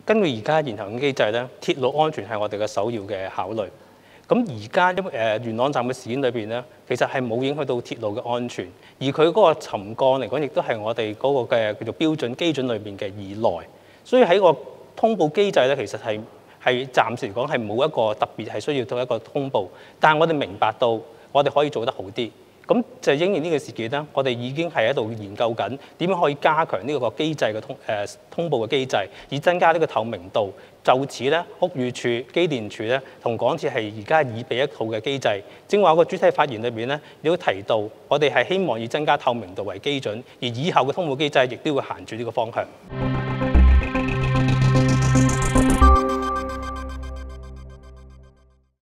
根據而家現行嘅機制咧，鐵路安全係我哋嘅首要嘅考慮。咁而家元朗站嘅事件裏邊咧，其實係冇影響到鐵路嘅安全，而佢嗰個沉降嚟講，亦都係我哋嗰個嘅叫做標準基準裏邊嘅以內。所以喺個通報機制咧，其實係暫時嚟講係冇一個特別係需要到一個通報，但係我哋明白到我哋可以做得好啲。咁就應驗呢個事件啦，我哋已經係喺度研究緊點樣可以加強呢個機制嘅通報嘅機制，以增加呢個透明度。就此咧，屋宇署、機電署咧同港鐵係而家擬備一套嘅機制。正話個主體發言裏邊咧，亦都提到我哋係希望以增加透明度為基準，而以後嘅通報機制亦都會行住呢個方向。